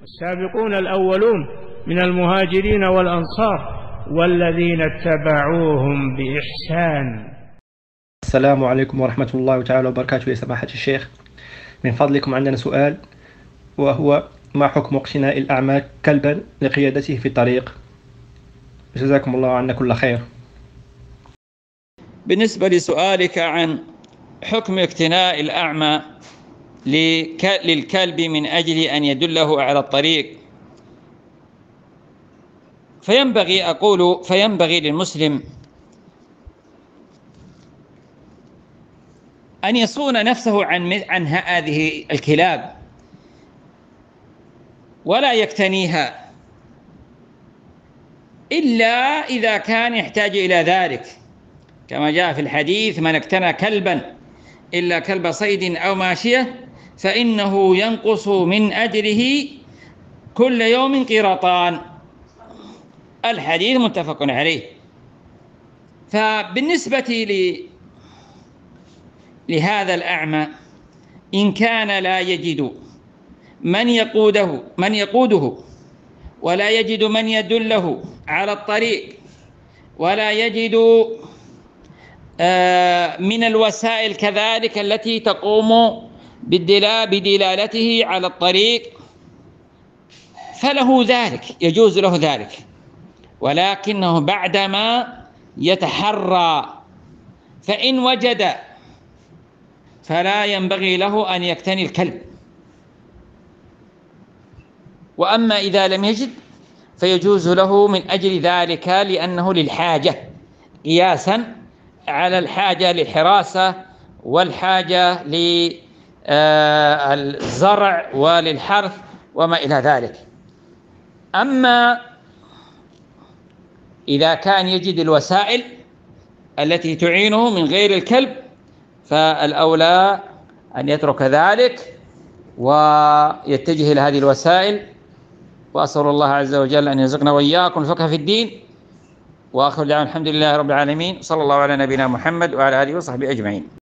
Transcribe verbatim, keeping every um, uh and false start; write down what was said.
السابقون الأولون من المهاجرين والأنصار والذين اتبعوهم بإحسان. السلام عليكم ورحمة الله تعالى وبركاته. يا سماحة الشيخ، من فضلكم عندنا سؤال، وهو: ما حكم اقتناء الأعمى كلبا لقيادته في الطريق؟ جزاكم الله عنا كل خير. بالنسبة لسؤالك عن حكم اقتناء الأعمى للكلب من أجل أن يدله على الطريق، فينبغي أقول فينبغي للمسلم أن يصون نفسه عن عن هذه الكلاب ولا يقتنيها إلا إذا كان يحتاج إلى ذلك، كما جاء في الحديث: من اقتنى كلبا إلا كلب صيد أو ماشية فإنه ينقص من أجره كل يوم قيراطان. الحديث متفق عليه. فبالنسبة ل... لهذا الأعمى، إن كان لا يجد من يقوده من يقوده ولا يجد من يدله على الطريق ولا يجد من الوسائل كذلك التي تقوم بدلالته على الطريق، فله ذلك، يجوز له ذلك، ولكنه بعدما يتحرى، فإن وجد فلا ينبغي له أن يقتني الكلب. وأما إذا لم يجد فيجوز له من أجل ذلك، لأنه للحاجة، قياسا على الحاجة للحراسة والحاجة للزرع وللحرث وما إلى ذلك. أما إذا كان يجد الوسائل التي تعينه من غير الكلب، فالأولى أن يترك ذلك ويتجه إلى هذه الوسائل. وأسأل الله عز وجل أن يرزقنا وإياكم الفقه في الدين. وآخر دعوانا الحمد لله رب العالمين، صلى الله على نبينا محمد وعلى آله وصحبه أجمعين.